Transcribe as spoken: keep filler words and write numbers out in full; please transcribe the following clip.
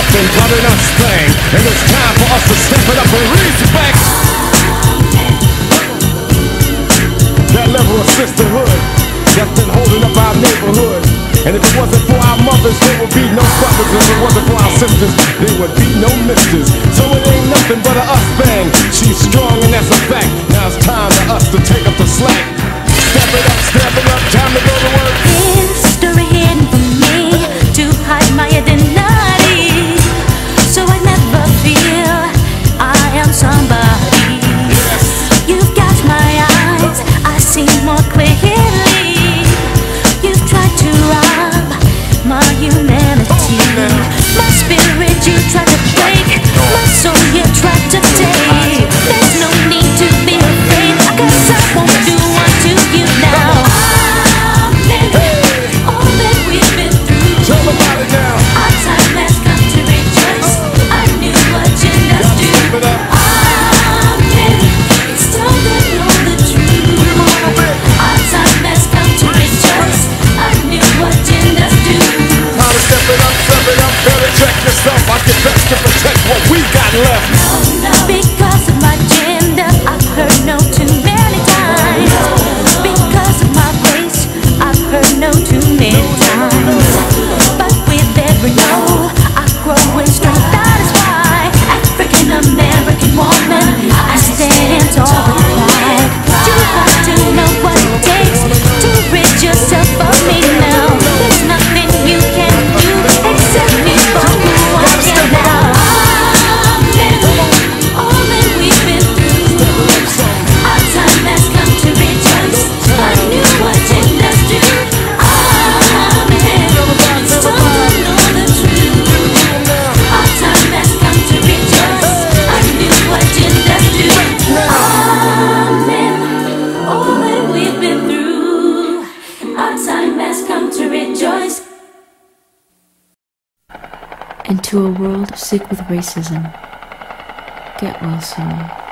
nothing but an us thing, and it's time for us to step it up and respect that level of sisterhood that's been holding up our neighborhood. And if it wasn't for our mothers, there would be no brothers. If it wasn't for our sisters, there would be no misters. So it ain't nothing but a us thing. She's strong and that's a fact. Now it's time for us to take up the slack. Step it up, step it up, time to go to work. History hidden from me to hide my identity, so I never feel I am somebody. Yes. You've got my eyes, I see more clearly. You've tried to rob my humanity. My spirit you tried to break, my soul you tried to take. There's no need to be afraid, 'cause I won't do unto you now. Amen. All that we've been through, our time has come to rejoice. I knew what you must do. Amen. It's time to know the truth. Our time has come to rejoice. I knew what you must do. Time to step it up, step it up, better check yourself. I get best to protect what we got left. No, no. Because of my gender, I've heard no too many times. Because of my race, I've heard no too many times. But with every no, I grow in strength. That is why, African American woman, I stand tall with pride. You have to know what it takes to rid yourself of me now. There's nothing you can do except me for who I am now. Amen. All that we've been through, our time has come to rejoice. I knew what you must do. Amen. It's time to know the truth. Our time has come to rejoice. I knew what you must do. Amen. All that we've been through, our time has come to rejoice. Into a world sick with racism. Get well soon.